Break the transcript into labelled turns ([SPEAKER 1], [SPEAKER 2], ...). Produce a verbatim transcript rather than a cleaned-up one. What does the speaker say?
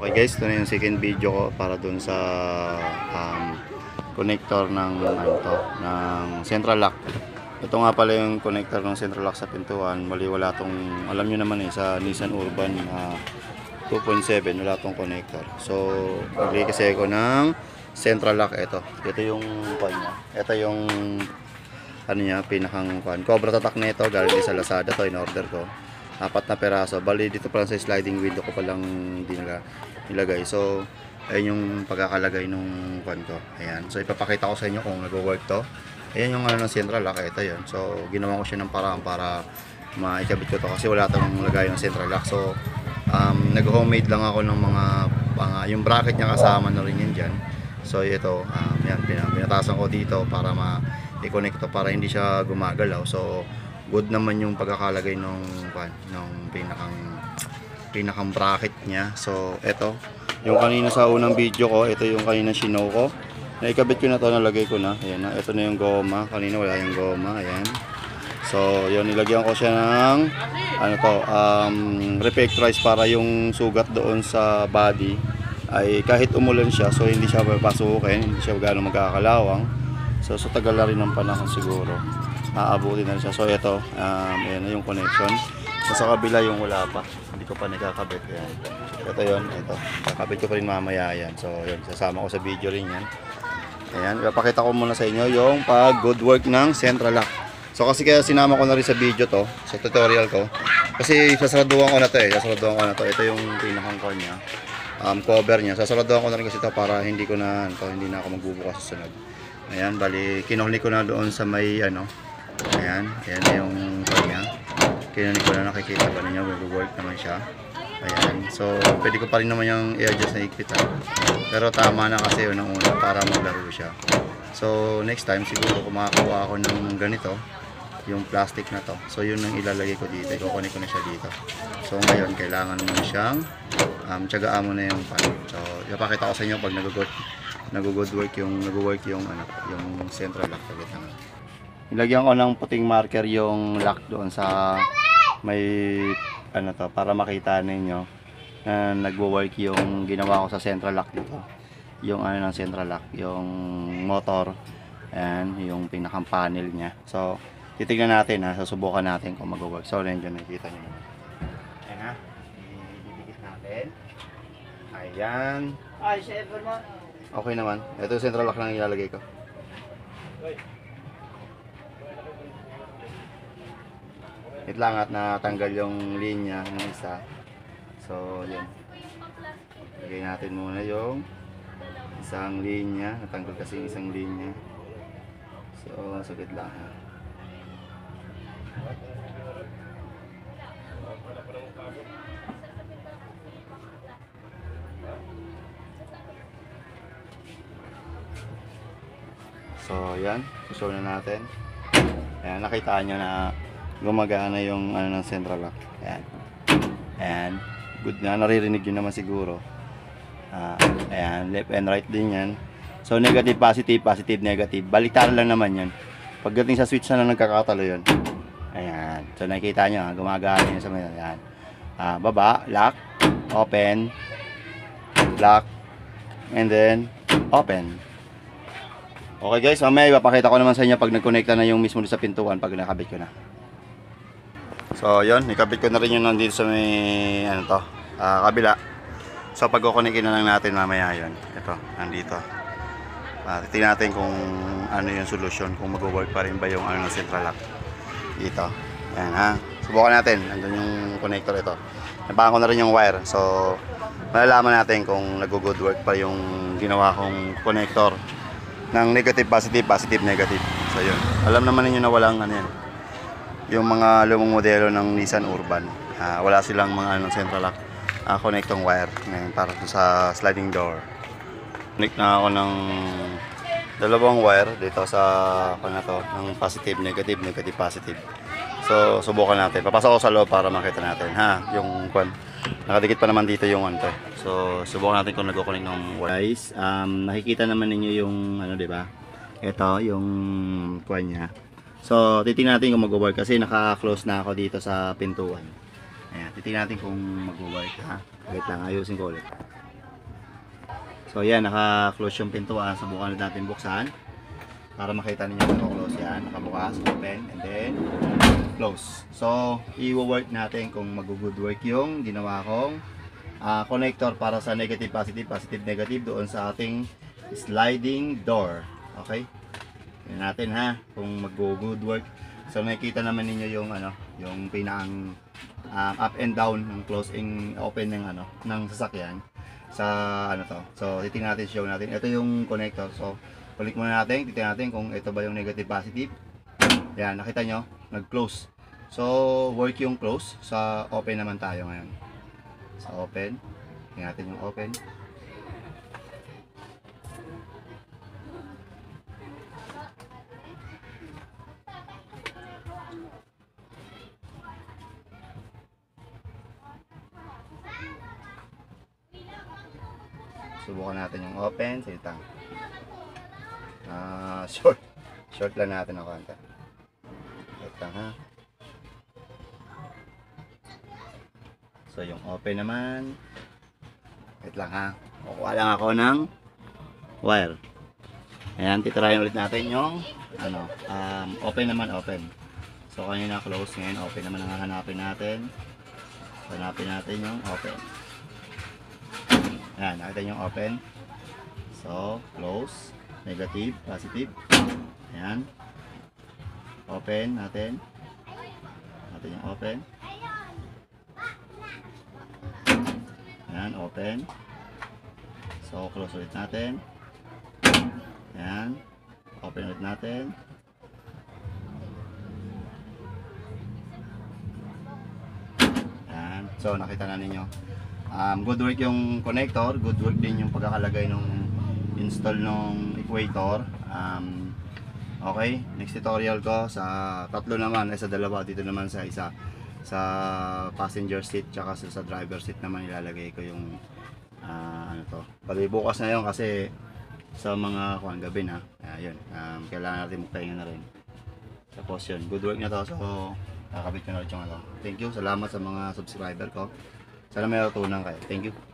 [SPEAKER 1] Okay guys, ito na yung second video ko para dun sa um, connector ng ano to, ng central lock. Ito nga pala yung connector ng central lock sa pintuan. Mali, wala tong, alam nyo naman eh, sa Nissan Urban uh, two point seven wala tong connector. So maglagay kasi ako ng central lock. Ito, ito yung pan niya. Ito yung ano niya, pinakang pan. Cobra tatak na ito, galing sa Lazada to, in order ko. Apat na peraso. Bali dito pa lang sa sliding window ko palang dinala nilagay. So, ayun yung pagkakalagay nung kwan ko. Ayan. So, ipapakita ko sa inyo kung nag-work to. Ayan yung ano ng central lock. Ito yun. So, ginawa ko siya ng paraan para maikabit ko to kasi wala tong lagay ng central lock. So, um, nag-homemade lang ako ng mga pang, yung bracket niya kasama na rin yun dyan. So, ito. Um, yan, pinatasan ko dito para ma-connect to para hindi siya gumagalaw. So, good naman yung pagkakalagay nung kwan, nung pinakang pinakang bracket niya. So, ito. Yung kanina sa unang video ko, ito yung kanina sinow ko. Naikabit ko na to, nalagay ko na. Ayan na. Ito na yung goma. Kanina wala yung goma. Ayan. So, yun. Nilagyan ko siya ng ano to, um, reflectorize para yung sugat doon sa body ay kahit umulan siya, so hindi siya papasukin, hindi siya gano'ng magkakalawang. So, sa tagal na rin ng panahon siguro, aabutin na siya. So, ito. Um, ayan na yung connection. So, sa kabila yung wala pa. Hindi ko pa nakakabit. Ayan. Ito yun. Ito. Kakabit ko pa rin mamaya yan. So, yun. Sasama ko sa video rin yan. Ayan. Ipapakita ko muna sa inyo yung pag good work ng central lock. So, kasi kaya sinama ko na rin sa video to. Sa tutorial ko. Kasi sasaraduhan ko na to eh. Sasaraduhan ko na to. Ito yung pinakang core niya. Um, cover niya. Sasaraduhan ko na rin kasi ito para hindi ko na, ito, hindi na ako magbubukas sa sunod. Ayan. Bali, kinuhli ko na doon sa may ano. Ayan. Ayan yung core niya. Kinunin ko na, nakikita ba ninyo, mag-work naman siya. Ayan, so pwede ko pa rin naman yung i-adjust na ikit ha. Pero tama na kasi yun ang una para maglaro siya. So next time siguro kung makakuha ako ng ganito, yung plastic na to, so yun ang ilalagay ko dito, ikukunin ko na siya dito. So ngayon kailangan mo siyang um, tiyagaan mo na yung pan. So ipapakita ko sa inyo pag nag-good nag-good work yung nag-work yung ano, yung central lock ulit naman. Ilagyan ko ng puting marker yung lock doon sa may ano to para makita ninyo na nagwo-work yung ginawa ko sa central lock dito. Yung ano ng central lock, yung motor, and yung pinakang panel niya. So, titingnan natin ha, susubukan natin kung magwo-work. So, nandiyan nakikita niyo naman. Ayan ha. Ididikit natin. Ayan.
[SPEAKER 2] Ay, server mo.
[SPEAKER 1] Okay naman. Ito yung central lock lang ilalagay ko. Wait lang at natanggal yung linya ng isa. So, yun. Lagay natin muna yung isang linya. Natanggal kasi yung isang linya. So, saglit lang ha. So, yan. Sushow na natin. Ayan, nakita nyo na gumagana yung ano ng central lock. Ayan. Ayan. Good na. Naririnig yun naman siguro. Uh, ayan. Left and right din yan. So, negative, positive, positive, negative. Baliktaran lang naman yun. Pagdating sa switch na lang nagkakatalo yun. Ayan. So, nakikita nyo. Ha? Gumagana yun sa mga. Ayan. Uh, baba. Lock. Open. Lock. And then, open. Okay guys. Mamaya ipapakita ko naman sa inyo pag nag-connecta na yung mismo sa pintuan pag nakabit ko na. So, yun, ikabit ko na rin yung nandito sa may, ano to, uh, kabila. So, pag-kukunin na lang natin mamaya yun. Ito, nandito. Uh, titignan natin kung ano yung solution, kung mag-work pa rin ba yung ano, central lock. Dito. Ayan ha. Subukan natin. Nandun yung connector ito. Napakan ko na rin yung wire. So, malalaman natin kung nag-good work pa yung ginawa kong connector ng negative, positive, positive, negative. So, yun. Alam naman ninyo na walang ano yan. Yung mga lumang modelo ng Nissan Urban, uh, wala silang mga ano, central lock uh, connectong wire ngayon para sa sliding door. Connect na ako ng dalawang wire dito sa ano na to, ng positive, negative, negative, positive. So subukan natin. Papasok ko sa loob para makita natin ha, yung kwan. Nakadikit pa naman dito yung ano to. So subukan natin kung nagko-connect ng wire. Guys, um, nakikita naman ninyo yung ano, di ba? Ito yung kwan niya. So, titingnan natin kung mag-work kasi naka-close na ako dito sa pintuan. Ayan, titingnan natin kung mag-work ha. Wait lang, ayusin ko ulit. So yan, naka-close yung pintuan. Subukan natin buksan para makita ninyo kung naka-close yan. Nakabukas, open, and then close. So, i-work natin kung mag-good work yung ginawa kong uh, connector para sa negative, positive, positive, negative doon sa ating sliding door. Okay? Tingnan natin ha, kung mag-good work. So, nakikita naman ninyo yung ano, yung pinang uh, up and down ng close and open ng ano, ng sasakyan sa ano to. So, titingnan natin, show natin. Ito yung connector. So, balik muna natin, titingnan natin kung ito ba yung negative, positive. Yan, nakita nyo, nag-close. So, work yung close. Sa open naman tayo ngayon. Sa open. Tingnan natin yung open. Subukan natin yung open. Sige, uh, short. Short lang natin ang konti. Wait lang ha. So yung open naman. Wait lang ha. Kukuha lang ako ng wire. Ayan, titirahin ulit natin yung ano, um, open naman, open. So kanina close, ngayon open naman ang hahanapin natin. Hanapin natin yung open. Ayan, nakita yung open. So, close, negative, positive. Ayan. Open natin. Natin yung open. Ayan, open. So, close ulit natin. Ayan. Open ulit natin. Ayan. So, nakita na ninyo. Um, good work yung connector. Good work din yung pagkakalagay ng install ng equator. Um, okay, next tutorial ko sa tatlo naman, eh, sa dalawa, dito naman sa isa, sa passenger seat tsaka sa, sa driver seat naman ilalagay ko yung uh, ano to, pali bukas na yun kasi sa mga kuhan gabi na, ayun, um, kailangan natin magpahinga na rin. Tapos yun, good work na to. So kakabit ko na rin yung ano. Thank you, salamat sa mga subscriber ko, sana may natutunan kayo. Thank you.